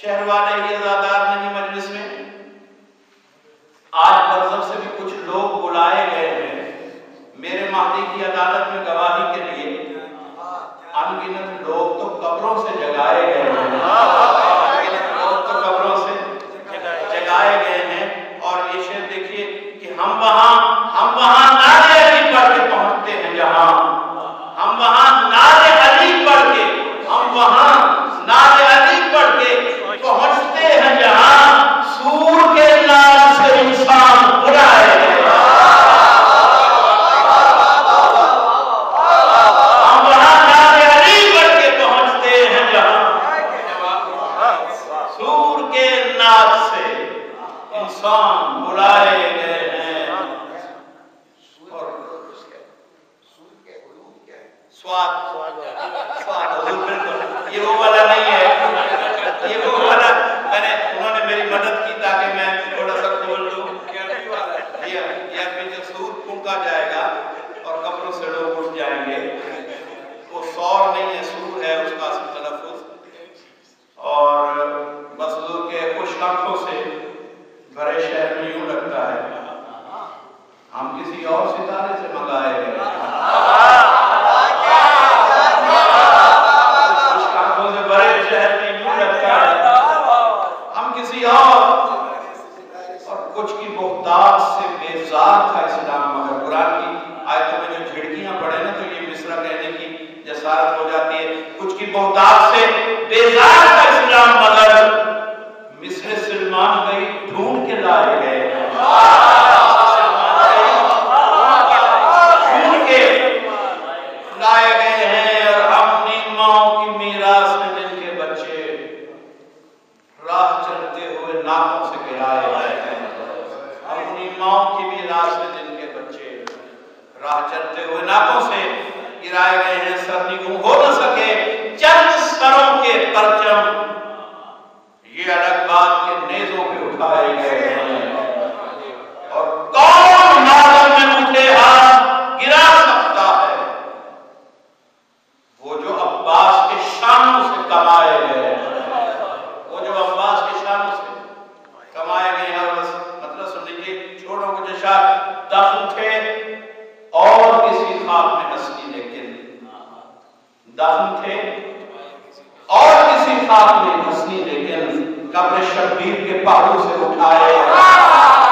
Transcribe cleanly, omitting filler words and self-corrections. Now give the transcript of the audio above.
शहर वाले ही अज़ादार नहीं मजलिस में, आज बरज़ख से भी कुछ लोग बुलाए गए हैं मेरे महदी की अदालत में गवाही के लिए। अनगिनत लोग तो कब्रों से जगाए गए हैं, अनगिनत लोग तो कब्रों से जगाए गए हैं। और ये शेर देखिए कि हम वहां नारे अली पढ़ के पहुंचते हैं जहां, हम वहां नारे अली पढ़ के, हम वहां नारे अली पढ़ के पहुंचते हैं जहां सूर के नाम से इंसान बुलाए गए। हम वहां नारे अली पढ़ के पहुंचते हैं जहां सूर के नाम से इंसान बुलाए गए हैं। और स्वाद बिल्कुल ये वो वाला नहीं है, ये वो वाला उन्होंने मेरी मदद की ताकि मैं थोड़ा सा खोल लूं। या फिर जो सूर फूंका जाएगा और कब्रों से लोग उठ जाएंगे, वो सौर नहीं है, सूर है उसका तलफ़्फ़ुज़। और बस हुज़ूर के खुश आंखों से भरे शहर में यूं लगता है हम किसी और सितारे से मंगाए गए हैं। खुश आंखों से भरे शहर में यूं लगता है हम किसी और कुछ की मोहताज से बेजार था इस्लाम। मगर कुरान की आयतों में जो झिड़कियां पड़े ना, तो ये मिसरा कहने की जसारत हो जाती है। कुछ की मोहताज से बेजार था इस्लाम, मगर मिस्र सलमान गई ढूंढ के लाए गए, ढूंढ के लाए गए हैं। और अपनी माओ की मीरास में जिनके बच्चे राह चलते हुए नाकों से गिराए गए हैं, अपनी माओ की मीरास में जिनके बच्चे राह चलते हुए नाकों से गिराए गए हैं। सरनिगू हो न सके चंद सरों के परचम, ये अलग बात के नेज़ों पे उठाए गए हैं। और कौन मातम में उठे हाथ गिरा सकता है, वो जो अब्बास के शानों से कमाए गए हैं, वो जो अब्बास के शानों से कमाए गए हैं। और मतलब सुन लीजिए, छोड़ो कुछ दफन थे और किसी खाक में हंसी, लेकिन दफन थे और किसी खाक में हंसी, लेकिन कब्र शब्बीर के पहाड़ों से उठाए